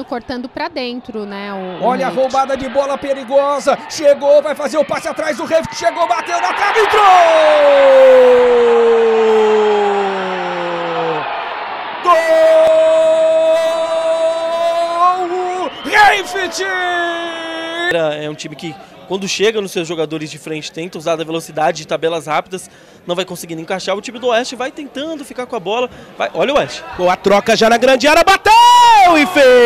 cortando para dentro, né? Olha a roubada de bola perigosa. Chegou, vai fazer o passe atrás do Reift. Chegou, bateu na trave, entrou! Gol! Reift! É um time que, quando chega nos seus jogadores de frente, tenta usar da velocidade de tabelas rápidas, não vai conseguindo encaixar. O time do Oeste vai tentando ficar com a bola. Vai, olha o Oeste. Com a troca já na grande área, bateu e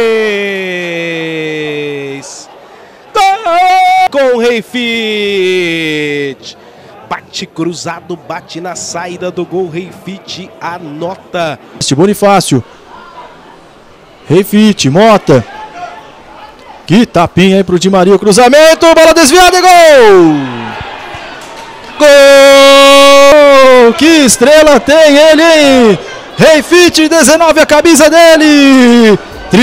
fez! Gol com o Reift! Bate cruzado, bate na saída do gol, Reift anota. Bonifácio. Reift, Mota. Que tapinha aí pro Di Maria, o cruzamento, bola desviada e gol! Gol! Que estrela tem ele, hein? Reift, 19, a camisa dele!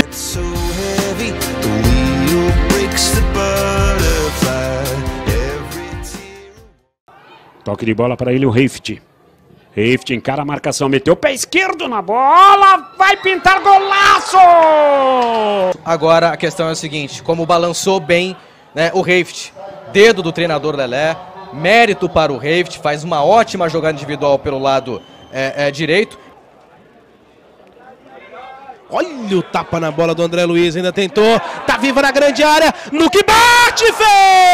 Toque de bola para ele, o Reift. Reift encara a marcação, meteu o pé esquerdo na bola, vai pintar golaço! Agora a questão é o seguinte, como balançou bem, né, o Reift, dedo do treinador Lelé, mérito para o Reift, faz uma ótima jogada individual pelo lado direito. Olha o tapa na bola do André Luiz, ainda tentou, tá viva na grande área, no que bate, fez!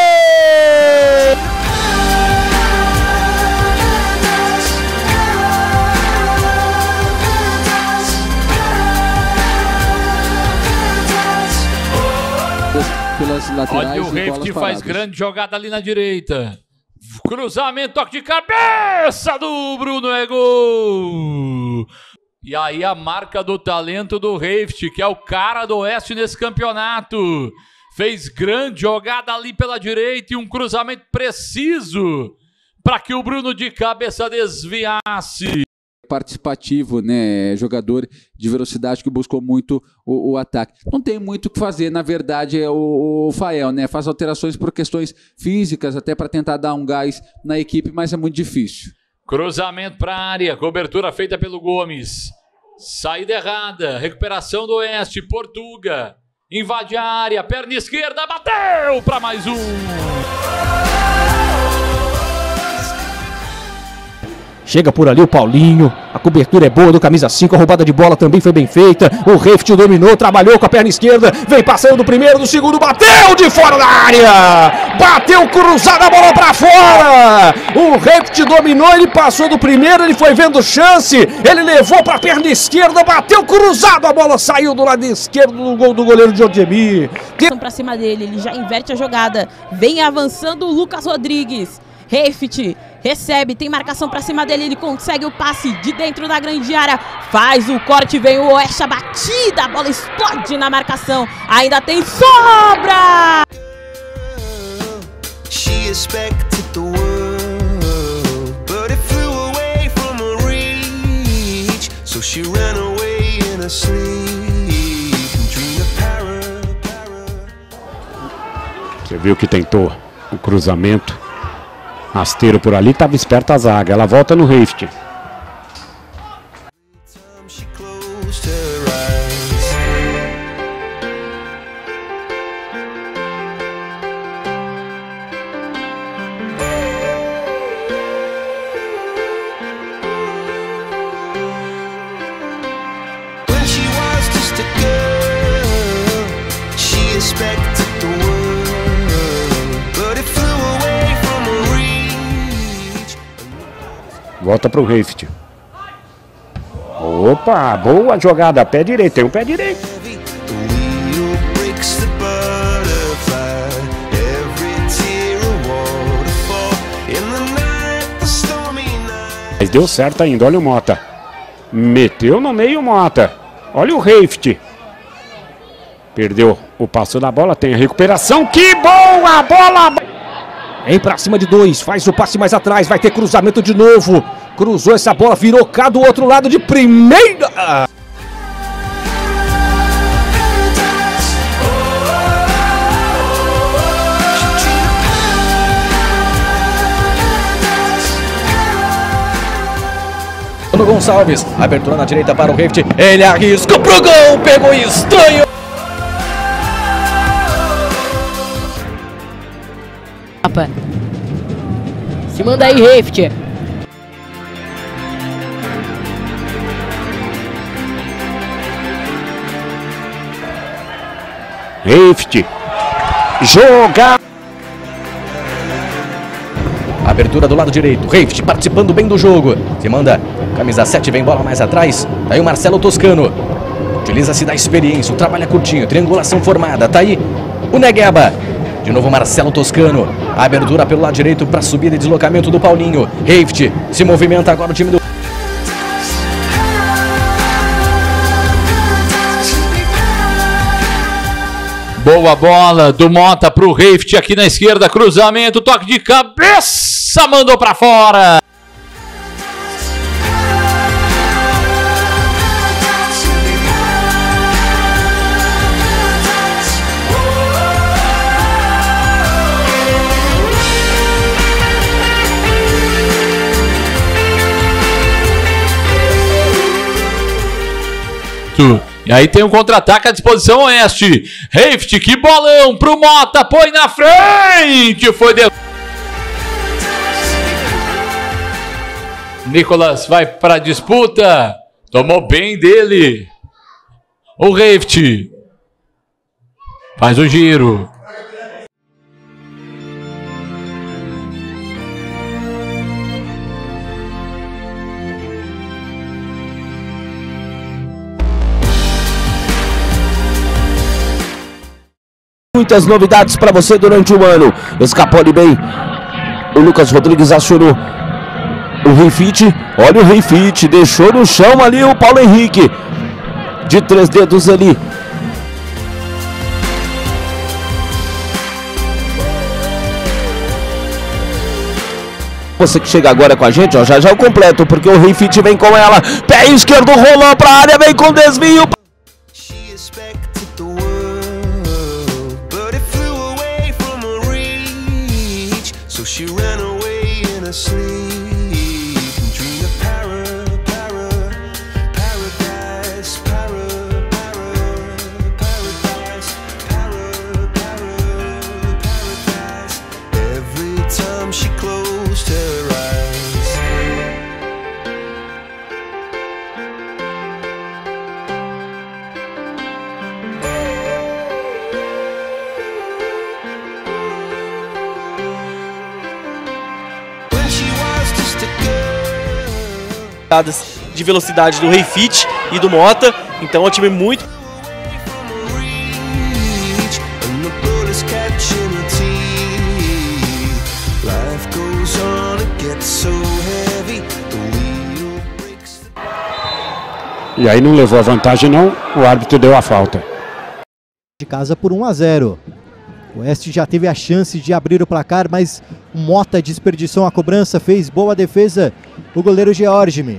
Pelas laterais. Olha o Reift faz grande jogada ali na direita. Cruzamento, toque de cabeça do Bruno, é gol! E aí a marca do talento do Reift, que é o cara do Oeste nesse campeonato. Fez grande jogada ali pela direita e um cruzamento preciso para que o Bruno de cabeça desviasse. Participativo, né? Jogador de velocidade que buscou muito o ataque. Não tem muito o que fazer, na verdade, é o Fael, né? Faz alterações por questões físicas, até para tentar dar um gás na equipe, mas é muito difícil. Cruzamento para a área, cobertura feita pelo Gomes. Saída errada, recuperação do Oeste, Portuga. Invade a área, perna esquerda, bateu para mais um. Chega por ali o Paulinho, a cobertura é boa do camisa 5, a roubada de bola também foi bem feita. O Reift dominou, trabalhou com a perna esquerda, vem passando do primeiro, do segundo, bateu de fora da área! Bateu cruzada a bola pra fora! O Reift dominou, ele passou do primeiro, ele foi vendo chance, ele levou pra perna esquerda, bateu cruzado, a bola saiu do lado esquerdo do gol do goleiro Jordemir. Pra cima dele, ele já inverte a jogada, vem avançando o Lucas Rodrigues. Reift recebe, tem marcação pra cima dele, ele consegue o passe de dentro da grande área, faz o corte, vem o Oeste, a batida, a bola explode na marcação, ainda tem sobra! Você viu que tentou o cruzamento. Rasteiro por ali, estava esperta a zaga. Ela volta no Reift. Volta para o Reift. Opa, boa jogada, pé direito, tem um pé direito. Mas deu certo ainda, olha o Mota. Meteu no meio o Mota. Olha o Reift. Perdeu o passo da bola, tem a recuperação. Que boa bola! Vem pra cima de dois, faz o passe mais atrás, vai ter cruzamento de novo. Cruzou essa bola, virou cá do outro lado de primeira. Gonçalves, abertura na direita para o Reift, ele arriscou pro gol, pegou estranho. etapa. Se manda aí, Reift. Reift. Joga. Abertura do lado direito. Reift participando bem do jogo. Se manda. Camisa 7 vem bola mais atrás. Tá aí o Marcelo Toscano. Utiliza-se da experiência. O trabalho é curtinho. Triangulação formada. Tá aí o Negueba. De novo Marcelo Toscano. Abertura pelo lado direito para subida e deslocamento do Paulinho. Reift se movimenta agora o time do... Boa bola do Mota pro Reift aqui na esquerda. Cruzamento, toque de cabeça, mandou pra fora. E aí tem um contra-ataque à disposição oeste. Reift, que bolão pro Mota, põe na frente. Foi de... Nicolas vai pra disputa. Tomou bem dele. O Reift faz o giro. Muitas novidades para você durante o ano. Escapou ali bem. O Lucas Rodrigues acionou o Reift. Olha o Reift. Deixou no chão ali o Paulo Henrique. De 3 dedos ali. Você que chega agora com a gente, ó, já o completo, porque o Reift vem com ela. Pé esquerdo, rolou para a área, vem com desvio. She ran away in her sleep and dreamed of paradise, paradise. Every time she closed her eyes. De velocidade do Reift e do Mota, então é um time muito... E aí não levou a vantagem não, o árbitro deu a falta. De casa por 1-0. O Oeste já teve a chance de abrir o placar, mas o Mota desperdiçou a cobrança, fez boa defesa o goleiro Georgime.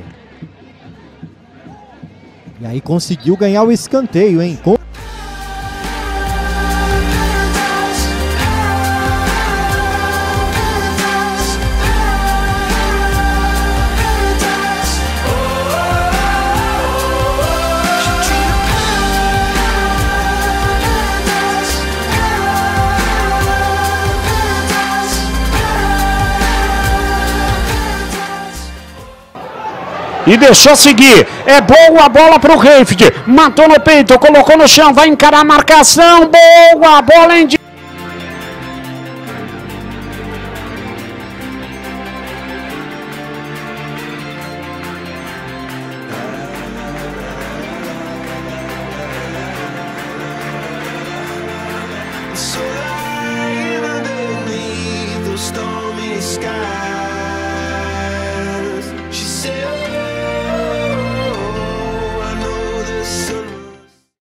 E aí conseguiu ganhar o escanteio, hein? E deixou seguir, é boa a bola para o Reift, matou no peito, colocou no chão, vai encarar a marcação, boa a bola em... So lying underneath those stormy skies.